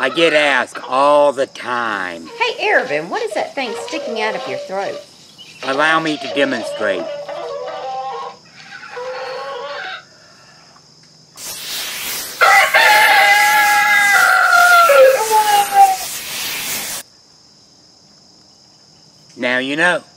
I get asked all the time. Hey, Arabin, what is that thing sticking out of your throat? Allow me to demonstrate. Now you know.